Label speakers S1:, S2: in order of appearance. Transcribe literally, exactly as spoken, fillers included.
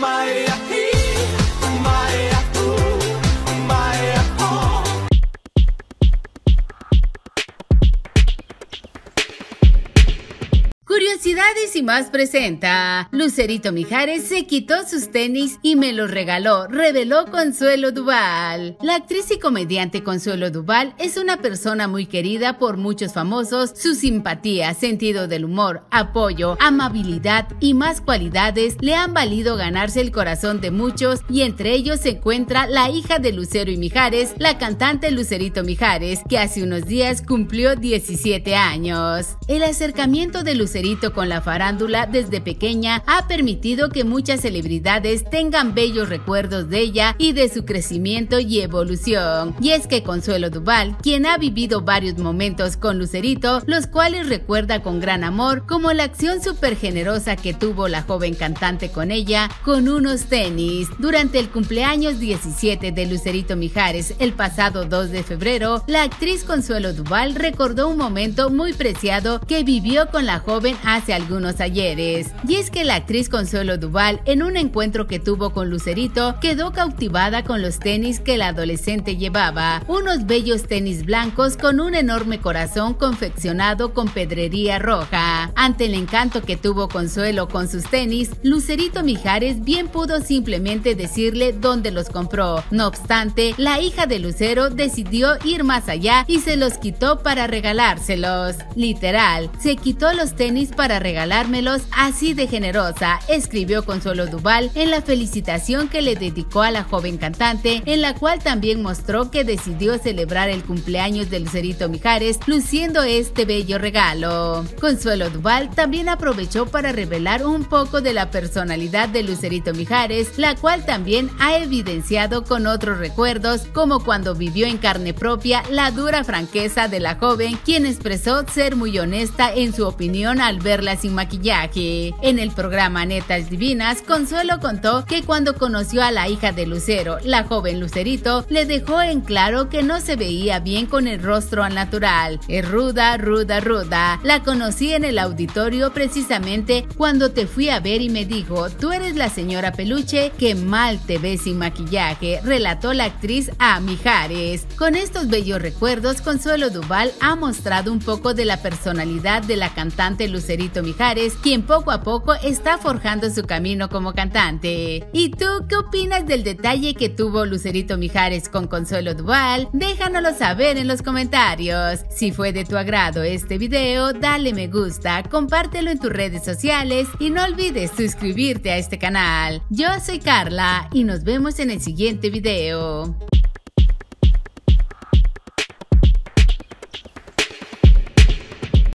S1: Curiosidades y más presenta. Lucerito Mijares se quitó sus tenis y me los regaló, reveló Consuelo Duval. La actriz y comediante Consuelo Duval es una persona muy querida por muchos famosos. Su simpatía, sentido del humor, apoyo, amabilidad y más cualidades le han valido ganarse el corazón de muchos, y entre ellos se encuentra la hija de Lucero y Mijares, la cantante Lucerito Mijares, que hace unos días cumplió diecisiete años. El acercamiento de Lucerito con la farándula desde pequeña ha permitido que muchas celebridades tengan bellos recuerdos de ella y de su crecimiento y evolución. Y es que Consuelo Duval, quien ha vivido varios momentos con Lucerito, los cuales recuerda con gran amor, como la acción súper generosa que tuvo la joven cantante con ella con unos tenis. Durante el cumpleaños diecisiete de Lucerito Mijares, el pasado dos de febrero, la actriz Consuelo Duval recordó un momento muy preciado que vivió con la joven hace algunos ayeres. Y es que la actriz Consuelo Duval, en un encuentro que tuvo con Lucerito, quedó cautivada con los tenis que la adolescente llevaba, unos bellos tenis blancos con un enorme corazón confeccionado con pedrería roja. Ante el encanto que tuvo Consuelo con sus tenis, Lucerito Mijares bien pudo simplemente decirle dónde los compró. No obstante, la hija de Lucero decidió ir más allá y se los quitó para regalárselos. Literal, se quitó los tenis para regalármelos, así de generosa, escribió Consuelo Duval en la felicitación que le dedicó a la joven cantante, en la cual también mostró que decidió celebrar el cumpleaños de Lucerito Mijares luciendo este bello regalo. Consuelo Duval también aprovechó para revelar un poco de la personalidad de Lucerito Mijares, la cual también ha evidenciado con otros recuerdos, como cuando vivió en carne propia la dura franqueza de la joven, quien expresó ser muy honesta en su opinión al verla sin maquillaje. En el programa Netas Divinas, Consuelo contó que cuando conoció a la hija de Lucero, la joven Lucerito, le dejó en claro que no se veía bien con el rostro al natural. Es ruda, ruda, ruda. La conocí en el auditorio precisamente cuando te fui a ver y me dijo, tú eres la señora Peluche, que mal te ves sin maquillaje, relató la actriz a Mijares. Con estos bellos recuerdos, Consuelo Duval ha mostrado un poco de la personalidad de la cantante Lucerito Mijares, quien poco a poco está forjando su camino como cantante. ¿Y tú qué opinas del detalle que tuvo Lucerito Mijares con Consuelo Duval? Déjanoslo saber en los comentarios. Si fue de tu agrado este video, dale me gusta, compártelo en tus redes sociales y no olvides suscribirte a este canal. Yo soy Carla y nos vemos en el siguiente video.